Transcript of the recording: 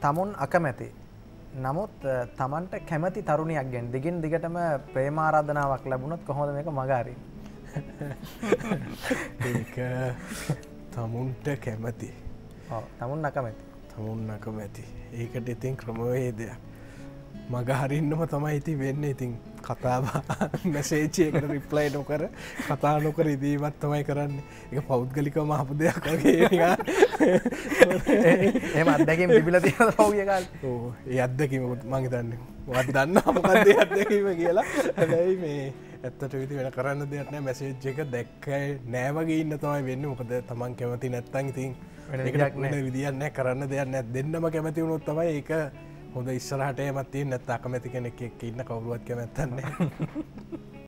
තමුන් අකමැති. නමුත් තමන්ට කැමති තරුණියක් ගැන දිගින් දිගටම ප්‍රේම ආරාධනාවක් ලැබුණොත් කොහොමද මේක මගහරින්නේ? ඒක තමුන්ට කැමති. ඔව් තමුන් අකමැති. තමුන් අකමැති. ඒකට ඉතින් ක්‍රමවේදයක්. මගහරින්නම තමයි ඉතින් වෙන්නේ. ඉතින් කතාව මැසේජ් එකකට රිප්ලයි නොකර කතා නොකර ඉදීමත් තමයි කරන්නේ. ඒක පෞද්ගලිකවම අහපු දෙයක් වගේ නිකන්. එහෙම අත්දැකීම් තිබිලා තියෙනවද පහුගිය කාලේ? ඔව් ඒ අත්දැකීම මම හිතන්නේ ඔයාත් දන්නවා මොකක්ද ඒ අත්දැකීම කියලා. හැබැයි මේ ඇත්තට ඉතින් වෙන කරන්න දෙයක් නැහැ. මැසේජ් එක දැක්කේ නෑ වගේ ඉන්න තමයි වෙන්නේ. මොකද තමන් කැමති නැත්නම් ඉතින් වෙන විදියක් නැහැ කරන්න දෙයක් නැහැ. දෙන්නම කැමති වුණොත් තමයි ඒක හොඳ ඉස්සරහට එමත් තියෙන්නේ. නැත්නම් අකමැති කෙනෙක් එක්ක ඉන්න කවුරුවත් කැමැත්තක් නැහැ.